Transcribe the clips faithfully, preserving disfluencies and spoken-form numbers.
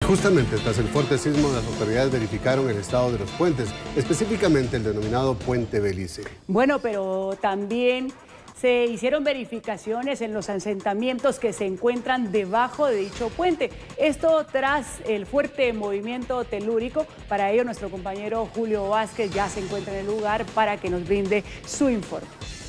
Justamente tras el fuerte sismo, las autoridades verificaron el estado de los puentes, específicamente el denominado Puente Belice. Bueno, pero también se hicieron verificaciones en los asentamientos que se encuentran debajo de dicho puente. Esto tras el fuerte movimiento telúrico. Para ello, nuestro compañero Julio Vázquez ya se encuentra en el lugar para que nos brinde su informe.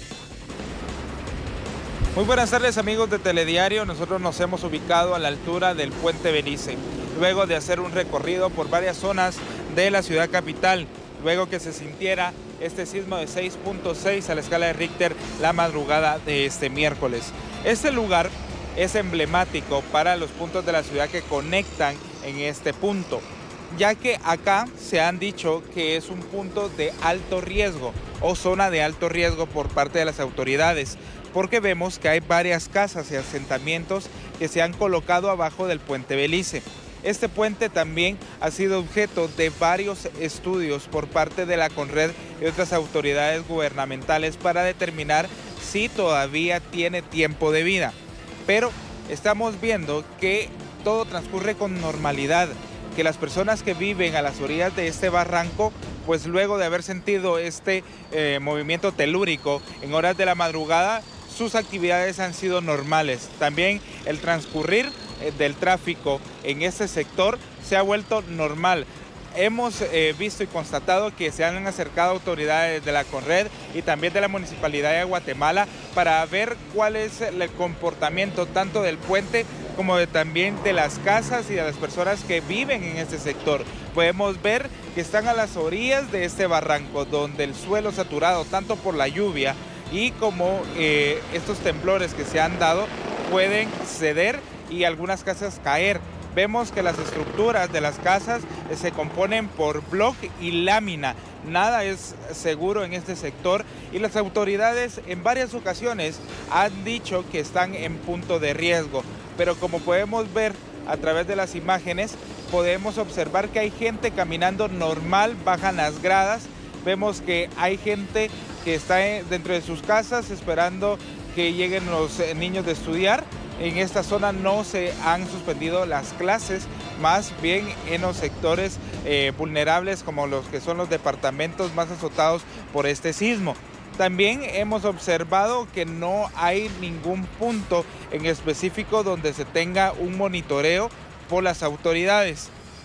Muy buenas tardes, amigos de Telediario. Nosotros nos hemos ubicado a la altura del Puente Belice, luego de hacer un recorrido por varias zonas de la ciudad capital, luego que se sintiera este sismo de seis punto seis a la escala de Richter la madrugada de este miércoles. Este lugar es emblemático para los puntos de la ciudad que conectan en este punto, ya que acá se han dicho que es un punto de alto riesgo o zona de alto riesgo por parte de las autoridades, porque vemos que hay varias casas y asentamientos que se han colocado abajo del Puente Belice. Este puente también ha sido objeto de varios estudios por parte de la CONRED y otras autoridades gubernamentales para determinar si todavía tiene tiempo de vida. Pero estamos viendo que todo transcurre con normalidad, que las personas que viven a las orillas de este barranco, pues luego de haber sentido este eh, movimiento telúrico en horas de la madrugada, sus actividades han sido normales. También el transcurrir del tráfico en este sector se ha vuelto normal. Hemos eh, visto y constatado que se han acercado autoridades de la CONRED y también de la Municipalidad de Guatemala para ver cuál es el comportamiento tanto del puente como de, también de las casas y de las personas que viven en este sector. Podemos ver que están a las orillas de este barranco, donde el suelo saturado tanto por la lluvia y como eh, estos temblores que se han dado pueden ceder y algunas casas caer. Vemos que las estructuras de las casas se componen por bloc y lámina. Nada es seguro en este sector y las autoridades en varias ocasiones han dicho que están en punto de riesgo. Pero como podemos ver a través de las imágenes, podemos observar que hay gente caminando normal, bajan las gradas. Vemos que hay gente que está dentro de sus casas esperando que lleguen los niños de estudiar. En esta zona no se han suspendido las clases, más bien en los sectores eh, vulnerables como los que son los departamentos más azotados por este sismo. También hemos observado que no hay ningún punto en específico donde se tenga un monitoreo por las autoridades.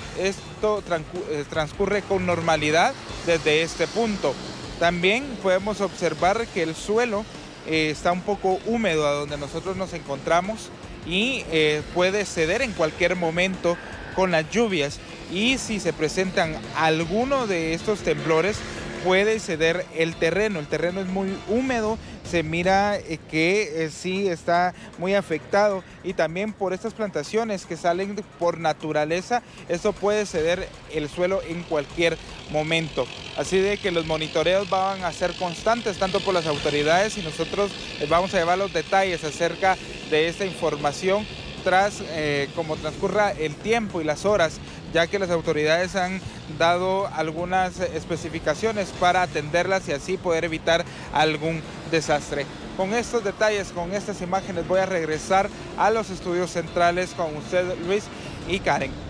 Esto transcurre con normalidad desde este punto. También podemos observar que el suelo Eh, está un poco húmedo a donde nosotros nos encontramos y eh, puede ceder en cualquier momento con las lluvias, y si se presentan alguno de estos temblores puede ceder el terreno. El terreno es muy húmedo, se mira eh, que eh, sí está muy afectado, y también por estas plantaciones que salen por naturaleza, esto puede ceder el suelo en cualquier momento. Así de que los monitoreos van a ser constantes tanto por las autoridades, y nosotros les vamos a llevar los detalles acerca de esta información tras eh, como transcurra el tiempo y las horas, ya que las autoridades han dado algunas especificaciones para atenderlas y así poder evitar algún desastre. Con estos detalles, con estas imágenes, voy a regresar a los estudios centrales con usted, Luis y Karen.